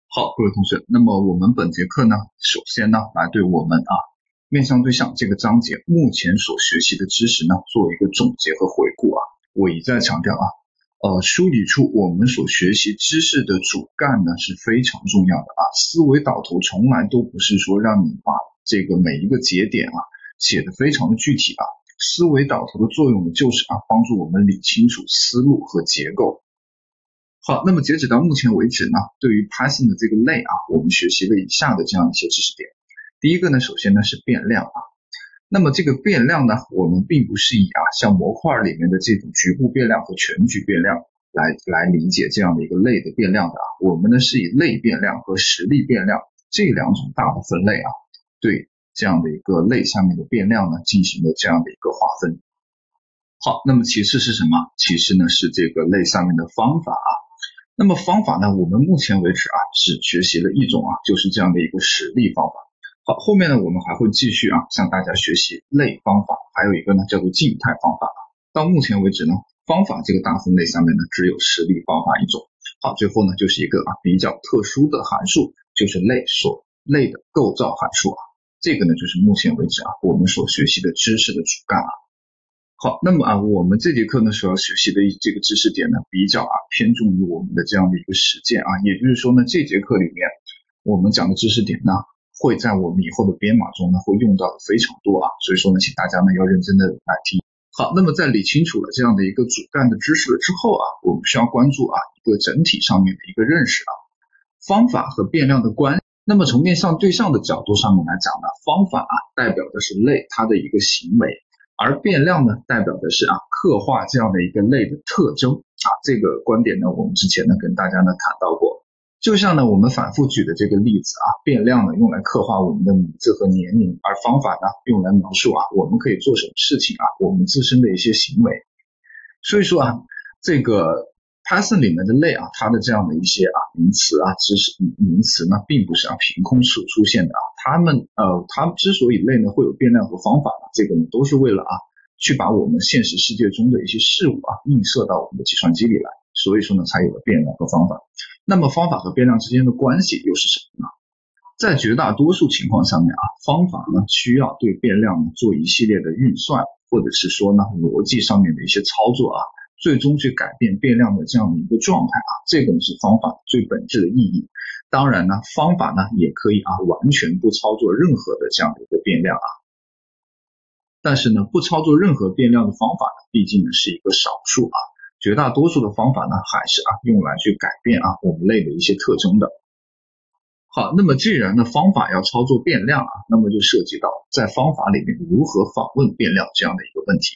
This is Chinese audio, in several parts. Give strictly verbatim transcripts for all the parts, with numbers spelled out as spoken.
好，各位同学，那么我们本节课呢，首先呢，来对我们啊面向对象这个章节目前所学习的知识呢，做一个总结和回顾啊。我一再强调啊，呃，梳理出我们所学习知识的主干呢是非常重要的啊。思维导图从来都不是说让你把这个每一个节点啊写得非常的具体啊。思维导图的作用呢，就是啊帮助我们理清楚思路和结构。好，那么截止到目前为止呢，对于 Python 的这个类啊，我们学习了以下的这样一些知识点。第一个呢，首先呢是变量啊。那么这个变量呢，我们并不是以啊像模块里面的这种局部变量和全局变量来来理解这样的一个类的变量的啊。我们呢是以类变量和实例变量这两种大的分类啊，对这样的一个类下面的变量呢进行了这样的一个划分。好，那么其次是什么？其次呢是这个类上面的方法啊。那么方法呢，我们目前为止啊，只学习了一种啊，就是这样的一个实例方法。好，后面呢，我们还会继续啊，向大家学习类方法，还有一个呢，叫做静态方法啊。到目前为止呢，方法这个大分类下面呢，只有实例方法一种。好，最后呢，就是一个啊比较特殊的函数，就是类所类的构造函数啊。这个呢，就是目前为止啊，我们所学习的知识的主干啊。好，那么啊，我们这节课呢所要学习的这个知识点呢，比较啊偏重于我们的这样的一个实践啊，也就是说呢，这节课里面我们讲的知识点呢，会在我们以后的编码中呢会用到的非常多啊，所以说呢，请大家呢要认真的来听。好，那么在理清楚了这样的一个主干的知识了之后啊，我们需要关注啊一个整体上面的一个认识啊，方法和变量的关系。那么从面向对象的角度上面来讲呢，方法啊代表的是类它的一个行为。而变量呢，代表的是啊刻画这样的一个类的特征啊，这个观点呢，我们之前呢跟大家呢谈到过。就像呢我们反复举的这个例子啊，变量呢用来刻画我们的名字和年龄，而方法呢用来描述啊我们可以做什么事情啊，我们自身的一些行为。所以说啊，这个Python 里面的类啊，它的这样的一些啊名词啊知识名词呢，并不是啊凭空所出现的啊。它们呃，它之所以类呢会有变量和方法呢，这个呢都是为了啊去把我们现实世界中的一些事物啊映射到我们的计算机里来，所以说呢才有了变量和方法。那么方法和变量之间的关系又是什么呢？在绝大多数情况下面啊，方法呢需要对变量呢做一系列的运算，或者是说呢逻辑上面的一些操作啊。最终去改变变量的这样的一个状态啊，这个呢是方法最本质的意义。当然呢，方法呢也可以啊完全不操作任何的这样的一个变量啊。但是呢，不操作任何变量的方法呢，毕竟呢是一个少数啊。绝大多数的方法呢，还是啊用来去改变啊我们类的一些特征的。好，那么既然呢方法要操作变量啊，那么就涉及到在方法里面如何访问变量这样的一个问题。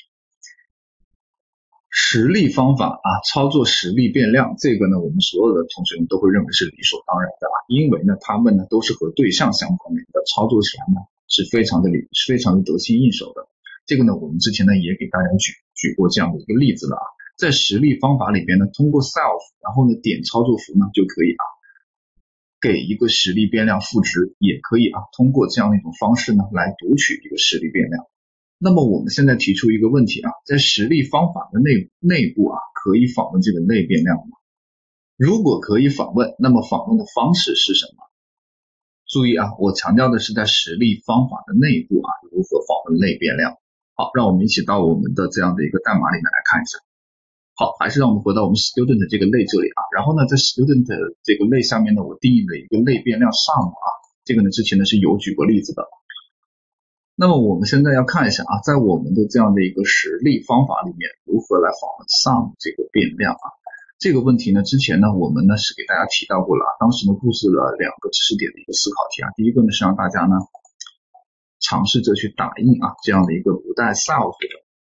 实例方法啊，操作实例变量，这个呢，我们所有的同学们都会认为是理所当然的啊，因为呢，他们呢都是和对象相关联的，操作起来呢是非常的理，非常的得心应手的。这个呢，我们之前呢也给大家举举过这样的一个例子了啊，在实例方法里边呢，通过 self， 然后呢点操作符呢就可以啊，给一个实例变量赋值，也可以啊，通过这样的一种方式呢来读取一个实例变量。那么我们现在提出一个问题啊，在实例方法的内内部啊，可以访问这个类变量吗？如果可以访问，那么访问的方式是什么？注意啊，我强调的是在实例方法的内部啊，如何访问类变量。好，让我们一起到我们的这样的一个代码里面来看一下。好，还是让我们回到我们 student 这个类这里啊，然后呢，在 student 这个类下面呢，我定义了一个类变量 sum 啊，这个呢之前呢是有举过例子的。那么我们现在要看一下啊，在我们的这样的一个实例方法里面，如何来访问 sum 这个变量啊？这个问题呢，之前呢我们呢是给大家提到过了，当时呢布置了两个知识点的一个思考题啊。第一个呢是让大家呢尝试着去打印啊这样的一个不带 self 的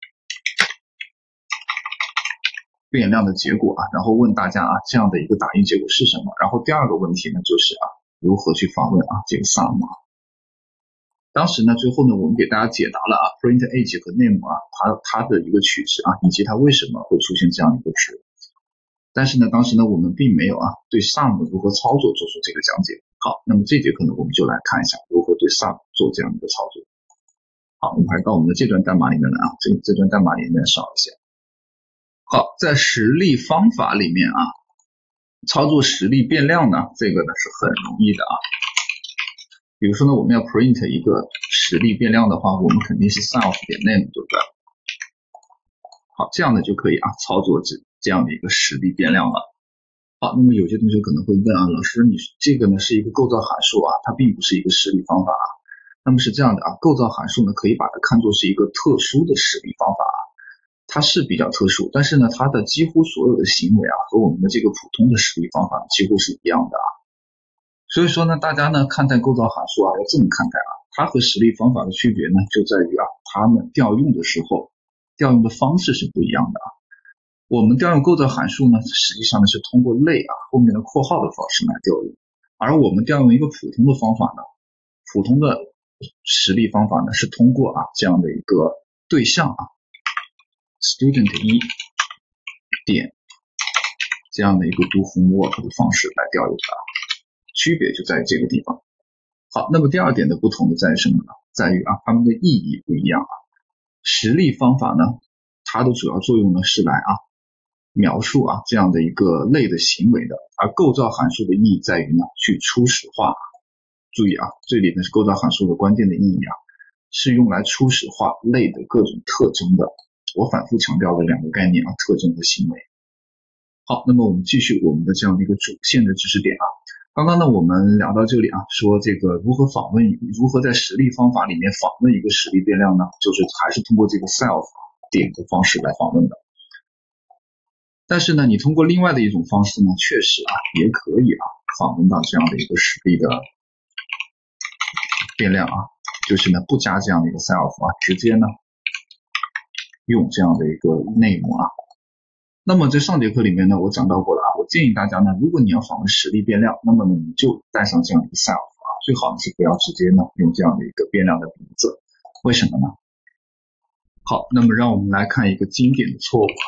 变量的结果啊，然后问大家啊这样的一个打印结果是什么？然后第二个问题呢就是啊如何去访问啊这个 sum 啊。当时呢，最后呢，我们给大家解答了啊 print age 和 name 啊，它它的一个取值啊，以及它为什么会出现这样一个值。但是呢，当时呢，我们并没有啊对 sum 如何操作做出这个讲解。好，那么这节课呢，我们就来看一下如何对 sum 做这样一个操作。好，我们还是到我们的这段代码里面来啊，这这段代码里面少一些。好，在实例方法里面啊， 操作实例变量呢，这个呢是很容易的啊。比如说呢，我们要 print 一个实例变量的话，我们肯定是 self 点 name， 对不对？好，这样呢就可以啊操作这这样的一个实例变量了。好，那么有些同学可能会问啊，老师，你这个呢是一个构造函数啊，它并不是一个实例方法啊。那么是这样的啊，构造函数呢可以把它看作是一个特殊的实例方法啊，它是比较特殊，但是呢它的几乎所有的行为啊和我们的这个普通的实例方法几乎是一样的啊。所以说呢，大家呢看待构造函数啊要这么看待啊，它和实例方法的区别呢就在于啊，它们调用的时候调用的方式是不一样的啊。我们调用构造函数呢，实际上呢是通过类啊后面的括号的方式来调用，而我们调用一个普通的方法呢，普通的实例方法呢是通过啊这样的一个对象啊 student 一点这样的一个 do homework 的方式来调用的，区别就在于这个地方。好，那么第二点的不同的在于什么呢？在于啊它们的意义不一样啊。实例方法呢，它的主要作用呢是来啊描述啊这样的一个类的行为的，而构造函数的意义在于呢去初始化。注意啊，这里呢是构造函数的关键的意义啊，是用来初始化类的各种特征的。我反复强调了两个概念啊，特征和行为。好，那么我们继续我们的这样的一个主线的知识点啊。刚刚呢我们聊到这里啊，说这个如何访问，如何在实例方法里面访问一个实例变量呢？就是还是通过这个 self 点的方式来访问的。但是呢，你通过另外的一种方式呢，确实啊也可以啊访问到这样的一个实例的变量啊，就是呢不加这样的一个 self 啊，直接呢用这样的一个 name 啊。那么在上节课里面呢，我讲到过了啊，我建议大家呢，如果你要访问实例变量，那么呢你就带上这样一个 self 啊，最好是不要直接呢用这样的一个变量的名字。为什么呢？好，那么让我们来看一个经典的错误啊。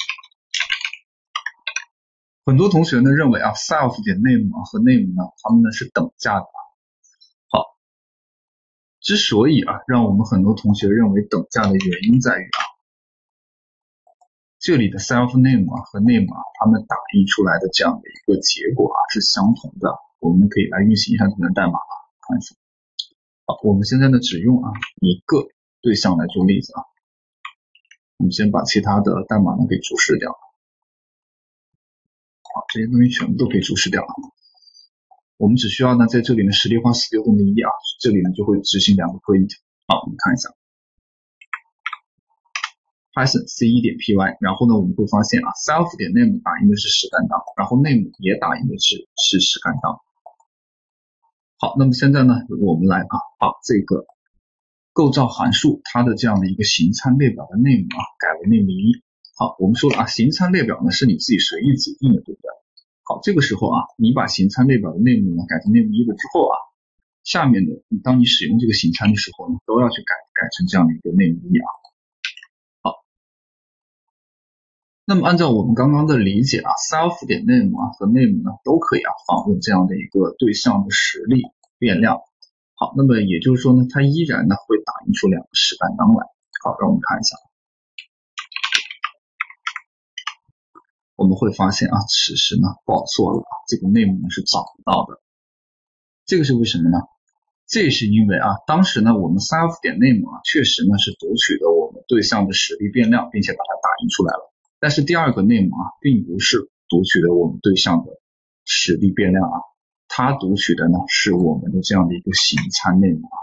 很多同学呢认为啊 self 点 name 啊和 name 呢，它们呢是等价的啊。好，之所以啊让我们很多同学认为等价的原因在于啊，这里的 self name 啊和 name 啊，它们打印出来的这样的一个结果啊是相同的。我们可以来运行一下这个代码啊，看一下。好，我们现在呢只用啊一个对象来做例子啊，我们先把其他的代码呢给注释掉。好，这些东西全部都可以注释掉啊。我们只需要呢在这里呢实例化死丢分的一啊，这里呢就会执行两个 print。好，我们看一下 Python C 一点 py， 然后呢我们会发现啊 self 点 name 打印的是实干当，然后 name 也打印的是是实干当。好，那么现在呢我们来啊把这个构造函数它的这样的一个形参列表的 name 啊改为 name 一。好，我们说了啊形参列表呢是你自己随意指定的，对不对？好，这个时候啊你把形参列表的 name 呢改成 name 一了之后啊，下面的当你使用这个形参的时候呢都要去改改成这样的一个 name 一啊。好，那么按照我们刚刚的理解啊 self 点 name 啊和 name 呢都可以啊访问这样的一个对象的实例变量。好，那么也就是说呢它依然呢会打印出两个实干当来。好，让我们看一下，我们会发现啊此时呢报错了，这个 name 呢是找不到的。这个是为什么呢？这是因为啊当时呢我们 self 点 name 啊确实呢是读取了我们对象的实例变量，并且把它打印出来了。但是第二个 name 啊并不是读取了我们对象的实例变量啊，它读取的呢是我们的这样的一个形参 name 啊。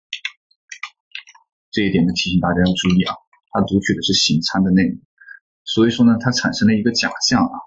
这一点呢提醒大家要注意啊，它读取的是形参的 name， 所以说呢它产生了一个假象啊，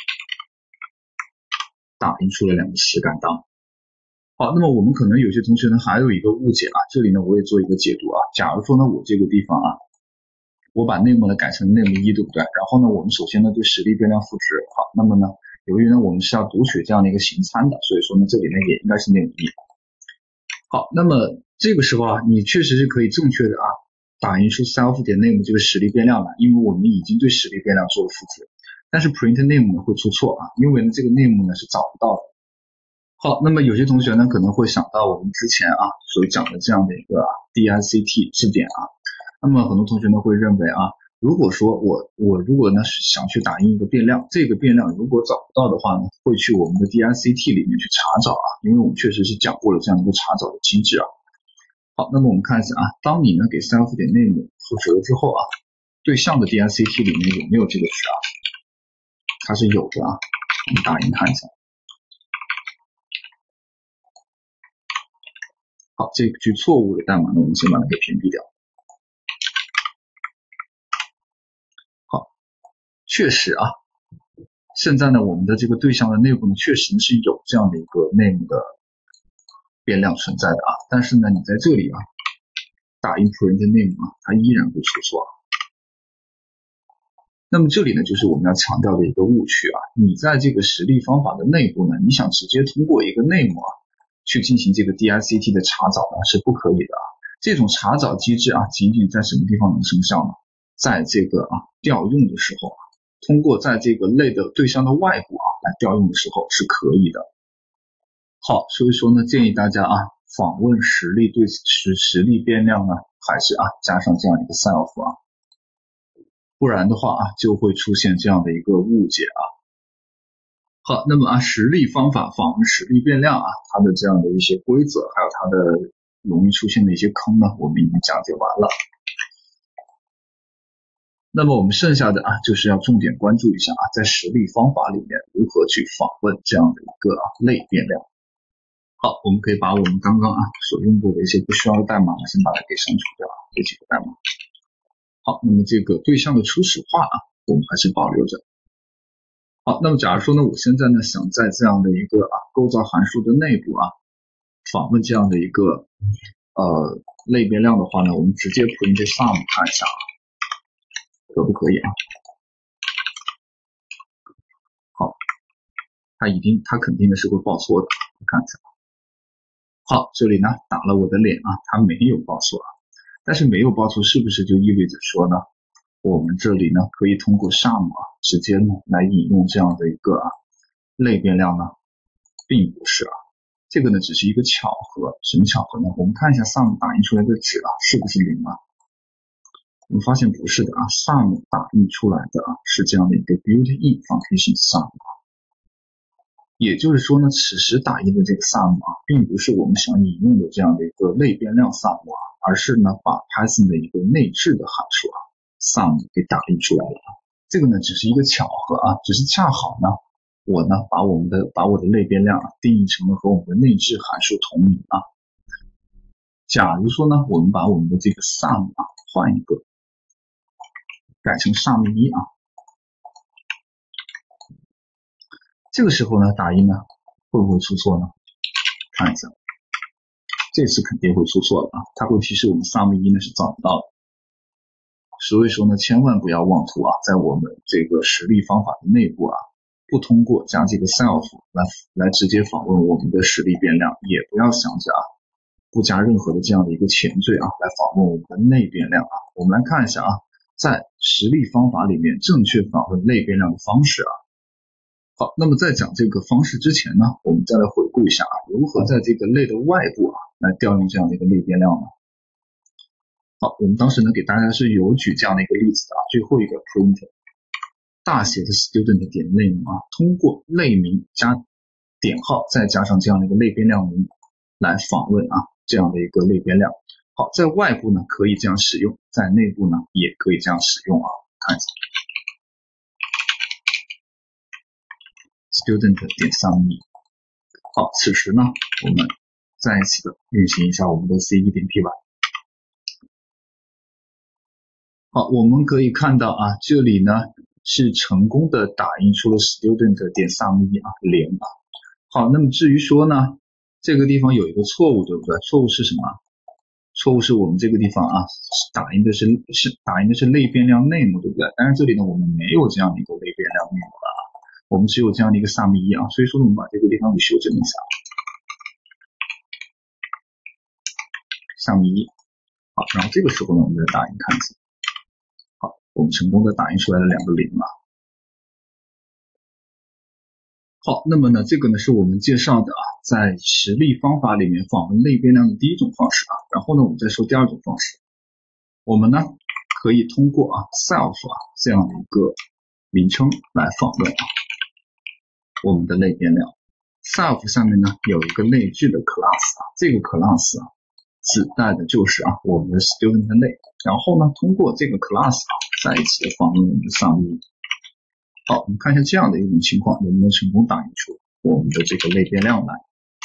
打印出了两个实干当。好，那么我们可能有些同学呢还有一个误解啊，这里呢我也做一个解读啊。假如说呢我这个地方啊，我把 name 呢改成 name 一，对不对？然后呢我们首先呢对实例变量赋值。好，那么呢由于呢我们是要读取这样的一个形参的，所以说呢这里呢也应该是 name 一。好，那么这个时候啊你确实是可以正确的啊打印出 self 点 name 这个实例变量来，因为我们已经对实例变量做了赋值。但是 print name 呢会出错啊，因为呢这个 name 呢是找不到的。好，那么有些同学呢可能会想到我们之前啊所讲的这样的一个、啊、D I C T 字典啊，那么很多同学呢会认为啊如果说我我如果呢是想去打印一个变量，这个变量如果找不到的话呢，会去我们的 D I C T 里面去查找啊，因为我们确实是讲过了这样一个查找的机制啊。好，那么我们看一下啊，当你呢给 self 点 name 赋值了之后啊，对象的 D I C T 里面有没有这个值啊？它是有的啊，我们打印看一下。好，这句错误的代码呢，我们先把它给屏蔽掉。好，确实啊，现在呢，我们的这个对象的内部呢，确实是有这样的一个 name 的变量存在的啊，但是呢，你在这里啊，打印 print name 啊，它依然会出错啊。那么这里呢，就是我们要强调的一个误区啊，你在这个实例方法的内部呢，你想直接通过一个 name 啊，去进行这个 D I C T 的查找呢，是不可以的啊。这种查找机制啊，仅仅在什么地方能生效呢？在这个啊调用的时候啊，通过在这个类的对象的外部啊来调用的时候是可以的。好，所以说呢，建议大家啊，访问实例对实实例变量呢，还是啊加上这样一个 self 啊，不然的话啊，就会出现这样的一个误解啊。好，那么啊，实例方法访问实例变量啊，它的这样的一些规则，还有它的容易出现的一些坑呢，我们已经讲解完了。那么我们剩下的啊，就是要重点关注一下啊，在实例方法里面如何去访问这样的一个啊类变量。好，我们可以把我们刚刚啊所用过的一些不需要的代码先把它给删除掉，这几个代码。好，那么这个对象的初始化啊，我们还是保留着。好，那么假如说呢，我现在呢想在这样的一个啊构造函数的内部啊访问这样的一个呃类变量的话呢，我们直接 print sum 看一下啊，可不可以啊？好，它一定它肯定的是会报错的，我看一下。好，这里呢打了我的脸啊，它没有报错啊，但是没有报错是不是就意味着说呢，我们这里呢可以通过 sum 啊直接呢来引用这样的一个啊类变量呢？并不是啊，这个呢只是一个巧合。什么巧合呢？我们看一下 sum 打印出来的值啊是不是零啊？我们发现不是的啊 ，sum 打印出来的啊是这样的一个 built-in function sum 啊。也就是说呢，此时打印的这个 sum 啊，并不是我们想引用的这样的一个类变量 sum 啊，而是呢把 Python 的一个内置的函数啊 sum 给打印出来了啊。这个呢只是一个巧合啊，只是恰好呢，我呢把我们的把我的类变量啊定义成了和我们的内置函数同名啊。假如说呢，我们把我们的这个 sum 啊换一个，改成 sum 一啊。这个时候呢，打印呢会不会出错呢？看一下，这次肯定会出错了啊，它会提示我们 sum 一呢是找不到的。所以说呢，千万不要妄图啊，在我们这个实例方法的内部啊，不通过加这个 self 来来直接访问我们的实例变量，也不要想着啊，不加任何的这样的一个前缀啊，来访问我们的内变量啊。我们来看一下啊，在实例方法里面正确访问类变量的方式啊。好，那么在讲这个方式之前呢，我们再来回顾一下啊，如何在这个类的外部啊来调用这样的一个类变量呢？好，我们当时呢给大家是有举这样的一个例子的啊，最后一个 print 大写的 student 点 name 啊，通过类名加点号再加上这样的一个类变量名来访问啊这样的一个类变量。好，在外部呢可以这样使用，在内部呢也可以这样使用啊，看一下。student 点 sum 一，好，此时呢，我们再一次的运行一下我们的 c 一点 py。好，我们可以看到啊，这里呢是成功的打印出了 student 点 sum 一啊零啊。好，那么至于说呢，这个地方有一个错误，对不对？错误是什么？错误是我们这个地方啊，打印的是是打印的是类变量 name， 对不对？但是这里呢，我们没有这样的一个类变量 name 了啊。我们只有这样的一个 sum 一啊，所以说我们把这个地方给修正一下 ，sum 一，好，然后这个时候呢，我们再打印看一下，好，我们成功的打印出来了两个零啊。好，那么呢，这个呢是我们介绍的啊，在实例方法里面访问类变量的第一种方式啊，然后呢，我们再说第二种方式，我们呢可以通过啊 self 啊这样的一个名称来访问啊我们的类变量。self 下面呢有一个类聚的 class 啊，这个 class 啊指代的就是啊我们的 student 类，然后呢通过这个 class 啊再一次的访问我们的上一。好，我们看一下这样的一种情况能不能成功打印出我们的这个类变量来。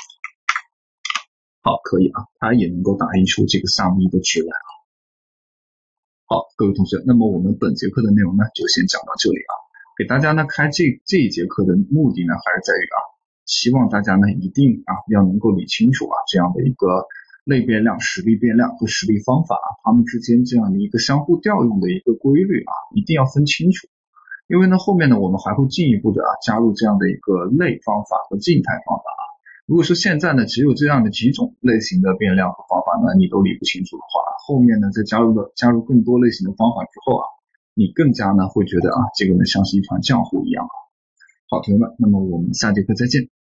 好，可以啊，它也能够打印出这个上一的值来啊。好，各位同学，那么我们本节课的内容呢就先讲到这里啊。给大家呢开这这一节课的目的呢还是在于啊，希望大家呢一定啊要能够理清楚啊这样的一个类变量、实例变量和实例方法啊，它们之间这样的一个相互调用的一个规律啊，一定要分清楚。因为呢后面呢我们还会进一步的啊加入这样的一个类方法和静态方法啊。如果说现在呢只有这样的几种类型的变量和方法呢你都理不清楚的话，后面呢再加入了加入更多类型的方法之后啊，你更加呢会觉得啊这个呢像是一团浆糊一样啊。好，同学们，那么我们下节课再见。